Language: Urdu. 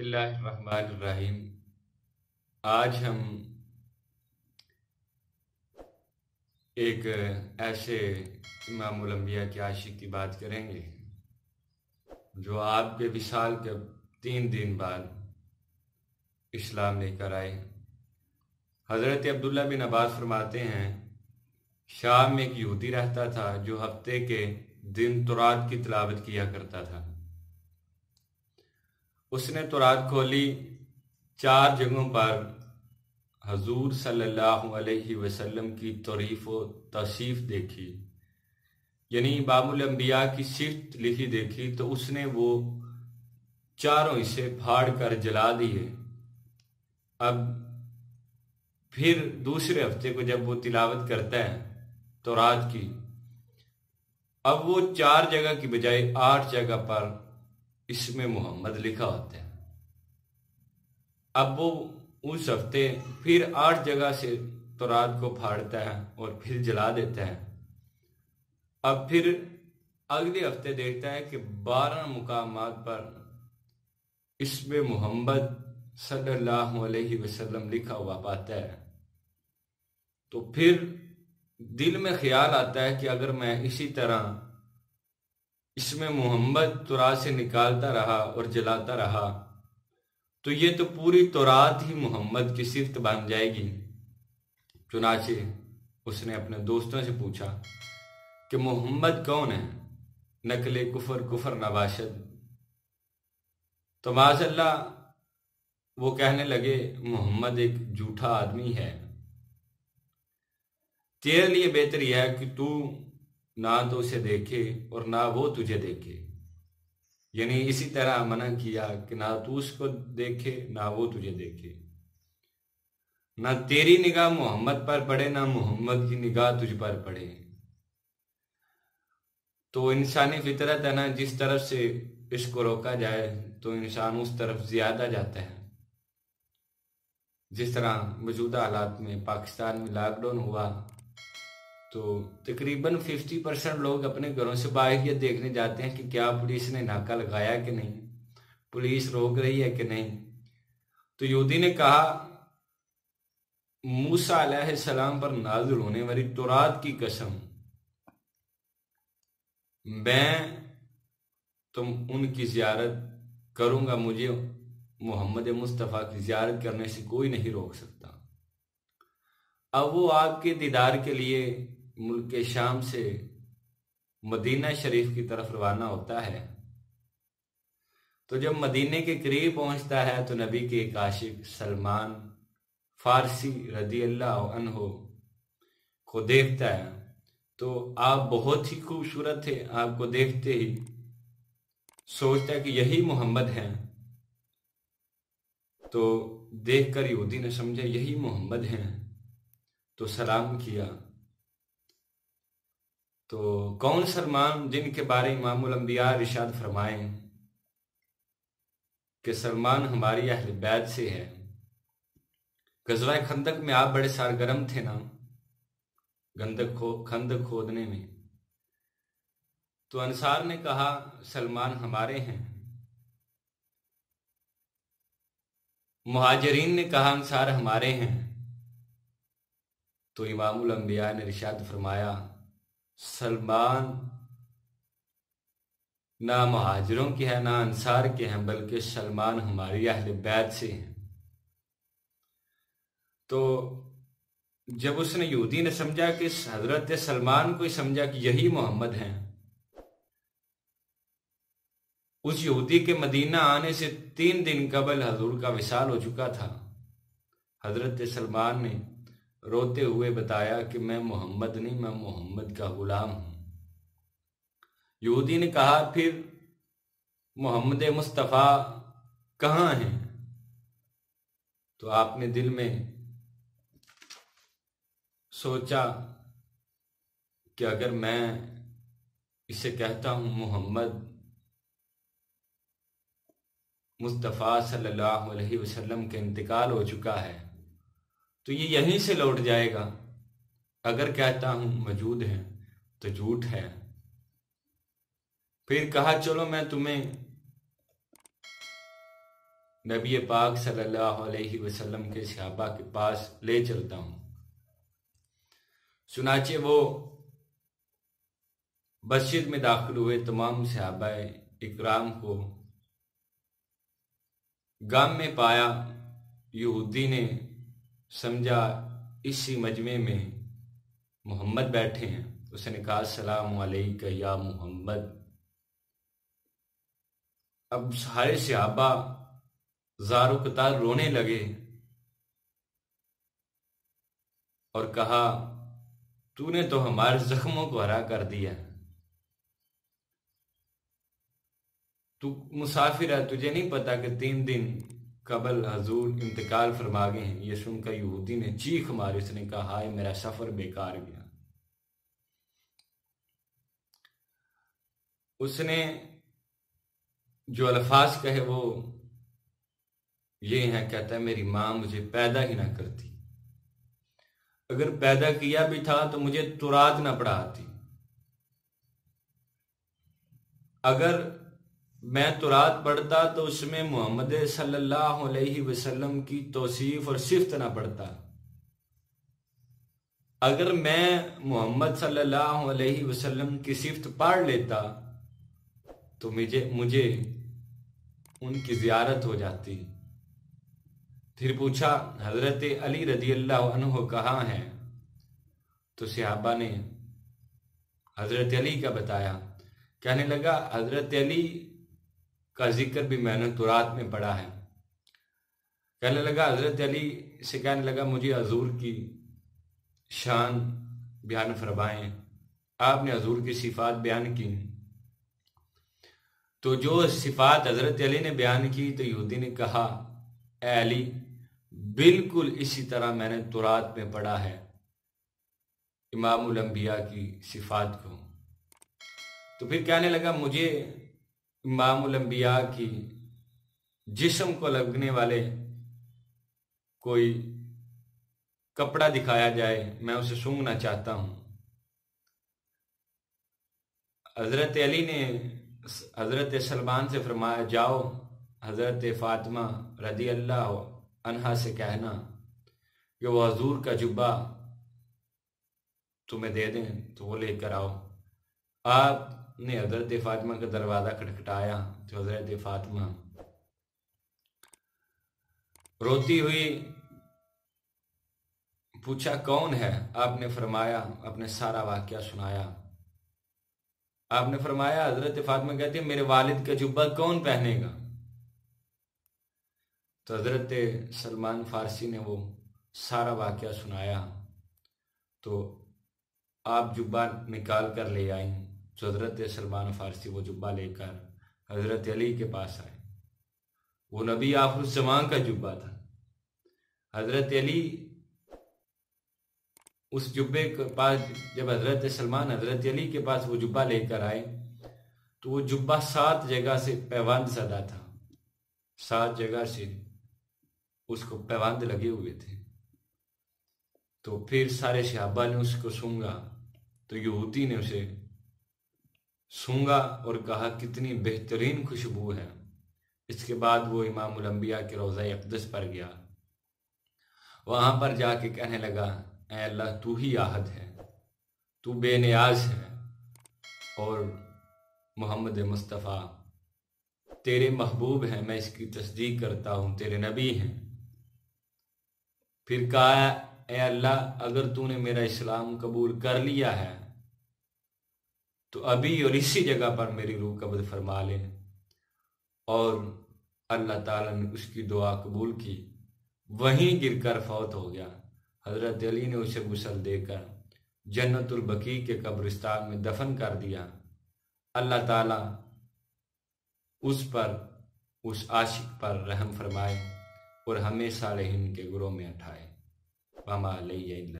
اللہ الرحمن الرحیم۔ آج ہم ایک ایسے امام الانبیاء کے عاشق کی بات کریں گے جو آپ کے وصال کے 3 دن بعد اسلام لے کر آئے۔ حضرت عبداللہ بن عباس فرماتے ہیں، شام میں ایک یہودی رہتا تھا جو ہفتے کے دن تورات کی تلاوت کیا کرتا تھا۔ اس نے تورات کھولی، 4 جگہوں پر حضور صلی اللہ علیہ وسلم کی تعریف و توصیف دیکھی، یعنی امام الانبیاء کی صفت لکھی دیکھی، تو اس نے وہ 4 حصے پھاڑ کر جلا دیے۔ اب پھر دوسرے ہفتے کو جب وہ تلاوت کرتا ہے تورات کی، اب وہ 4 جگہ کی بجائے 8 جگہ پر اس میں محمد لکھا ہوتا ہے۔ اب وہ اس ہفتے پھر 8 جگہ سے تورات کو پھاڑتا ہے اور پھر جلا دیتا ہے۔ اب پھر اگلے ہفتے دیکھتا ہے کہ 12 مقامات پر اس میں محمد صلی اللہ علیہ وسلم لکھا ہوا پاتا ہے۔ تو پھر دل میں خیال آتا ہے کہ اگر میں اسی طرح اس میں محمد تورات سے نکالتا رہا اور جلاتا رہا تو یہ تو پوری تورات ہی محمد کی صفت بن جائے گی۔ چنانچہ اس نے اپنے دوستوں سے پوچھا کہ محمد کون ہے؟ نقل کفر نباشد۔ تو معاذ اللہ وہ کہنے لگے، محمد ایک جھوٹا آدمی ہے، تیرے لیے بہتر یہ ہے کہ تو نہ تو اسے دیکھے اور نہ وہ تجھے دیکھے۔ یعنی اسی طرح منع کیا کہ نہ تو اس کو دیکھے نہ وہ تجھے دیکھے، نہ تیری نگاہ محمد پر پڑے نہ محمد کی نگاہ تجھ پر پڑے۔ تو انسانی فطرت ہے نا، جس طرف سے اس کو روکا جائے تو انسان اس طرف زیادہ جاتا ہے۔ جس طرح موجودہ حالات میں پاکستان میں لاک ڈاؤن ہوا تو تقریباً 50% لوگ اپنے گھروں سے باہر یہ دیکھنے جاتے ہیں کہ کیا پولیس نے ناکہ لگایا کہ نہیں، پولیس روک رہی ہے کہ نہیں۔ تو یہودی نے کہا، موسیٰ علیہ السلام پر نازل ہونے والی تورات کی قسم، میں ان کی زیارت کروں گا، مجھے محمد مصطفیٰ کی زیارت کرنے سے کوئی نہیں روک سکتا۔ اب وہ آپ کے دیدار کے لیے ملک شام سے مدینہ شریف کی طرف روانہ ہوتا ہے۔ تو جب مدینے کے قریب پہنچتا ہے تو نبی کے ایک عاشق سلمان فارسی رضی اللہ عنہ کو دیکھتا ہے۔ تو آپ بہت ہی خوبصورت تھے، آپ کو دیکھتے ہی سوچتا ہے کہ یہی محمد ہیں۔ تو دیکھ کر یہودی نے سمجھا یہی محمد ہیں، تو سلام کیا۔ تو کون سلمان؟ جن کے بارے امام الانبیاء ارشاد فرمائیں کہ سلمان ہماری اہل بیت سے ہے۔ غزوہ خندق میں آپ بڑے سرگرم تھے نا، خندق کھودنے میں۔ تو انصار نے کہا سلمان ہمارے ہیں، مہاجرین نے کہا انصار ہمارے ہیں۔ تو امام الانبیاء نے ارشاد فرمایا، سلمان نہ مہاجروں کے ہیں نہ انصار کے ہیں، بلکہ سلمان ہماری اہل بیت سے ہیں۔ تو جب اس نے یہودی نے سمجھا کہ حضرت سلمان کو ہی سمجھا کہ یہی محمد ہیں، اس یہودی کے مدینہ آنے سے 3 دن قبل حضور کا وصال ہو چکا تھا۔ حضرت سلمان نے روتے ہوئے بتایا کہ میں محمد نہیں، میں محمد کا غلام ہوں۔ یہودی نے کہا پھر محمد مصطفیٰ کہاں ہیں؟ تو آپ نے دل میں سوچا کہ اگر میں اسے کہتا ہوں محمد مصطفیٰ صلی اللہ علیہ وسلم کے انتقال ہو چکا ہے تو یہ یہیں سے لوٹ جائے گا، اگر کہتا ہوں موجود ہے تو جھوٹ ہے۔ پھر کہا چلو میں تمہیں نبی پاک صلی اللہ علیہ وسلم کے صحابہ کے پاس لے چلتا ہوں۔ چنانچہ وہ مسجد میں داخل ہوئے، تمام صحابہ اکرام کو غم میں پایا۔ یہودی نے سمجھا اسی مجمع میں محمد بیٹھے ہیں، اس نے کہا السلام علیکہ یا محمد۔ اب سارے صحابہ زار و قطار رونے لگے اور کہا تو نے تو ہمارے زخموں کو ہرا کر دیا، تو مسافر ہے، تجھے نہیں پتا کہ 3 دن قبل حضور انتقال فرما گئے ہیں۔ یہ سن کر یہودی نے چیخ ماری، اس نے کہا ہائے میرا سفر بیکار گیا۔ اس نے جو الفاظ کہے وہ یہ ہیں، کہتا ہے میری ماں مجھے پیدا ہی نہ کرتی، اگر پیدا کیا بھی تھا تو مجھے تورات نہ پڑھاتی، اگر میں تورات پڑھتا تو اس میں محمد صلی اللہ علیہ وسلم کی توصیف اور صفت نہ پڑھتا، اگر میں محمد صلی اللہ علیہ وسلم کی صفت پڑھ لیتا تو مجھے ان کی زیارت ہو جاتی۔ پھر پوچھا حضرت علی رضی اللہ عنہ کہاں ہیں؟ تو صحابہ نے حضرت علی کا بتایا، کہنے لگا حضرت علی کا ذکر بھی میں نے تورات میں پڑھا ہے۔ کہنے لگا حضرت علی سے کہنے لگا مجھے حضور کی شان بیان فرمائیں۔ آپ نے حضور کی صفات بیان کی، تو جو صفات حضرت علی نے بیان کی تو یہودی نے کہا اے علی بالکل اسی طرح میں نے تورات میں پڑھا ہے امام الانبیاء کی صفات کو۔ تو پھر کہنے لگا مجھے امام الانبیاء کی جسم کو لگنے والے کوئی کپڑا دکھایا جائے، میں اسے سونگنا چاہتا ہوں۔ حضرت علی نے حضرت سلمان سے فرمایا جاؤ حضرت فاطمہ رضی اللہ عنہا سے کہنا کہ وہ حضور کا جبہ تمہیں دے دیں تو وہ لے کر آؤ۔ آپ نے حضرت فاطمہ کا دروازہ کھٹکھٹایا تو حضرت فاطمہ روتی ہوئی پوچھا کون ہے؟ آپ نے فرمایا، اپنے سارا واقعہ سنایا۔ آپ نے فرمایا، حضرت فاطمہ کہتی ہے میرے والد کا جبہ کون پہنے گا؟ تو حضرت سلمان فارسی نے وہ سارا واقعہ سنایا، تو آپ جبہ نکال کر لے آئیں۔ تو حضرت سلمان فارسی وہ جبہ لے کر حضرت علی کے پاس آئے، وہ نبی آخر الزمان کا جبہ تھا۔ حضرت علی اس جبے کے پاس جب حضرت سلمان حضرت علی کے پاس وہ جبہ لے کر آئے تو وہ جبہ 7 جگہ سے پیوند زدہ تھا، 7 جگہ سے اس کو پیوند لگے ہوئے تھے۔ تو پھر سارے صحابہ نے اس کو سونگا، تو یہودی نے اسے سونگا اور کہا کتنی بہترین خوشبو ہے۔ اس کے بعد وہ امام الانبیاء کے روضہ اقدس پر گیا، وہاں پر جا کے کہنے لگا اے اللہ تو ہی احد ہے، تو بے نیاز ہے، اور محمد مصطفیٰ تیرے محبوب ہیں، میں اس کی تصدیق کرتا ہوں، تیرے نبی ہیں۔ پھر کہا اے اللہ اگر تو نے میرا اسلام قبول کر لیا ہے تو ابھی اور اسی جگہ پر میری روح قبض فرما لے، اور اللہ تعالیٰ نے اس کی دعا قبول کی، وہیں گر کر فوت ہو گیا۔ حضرت علی نے اسے غسل دے کر جنت البقیع کے قبرستان میں دفن کر دیا۔ اللہ تعالیٰ اس پر، اس عاشق پر رحم فرمائے اور ہمیں صالحین کے گروہ میں اٹھائے۔ وما علیہ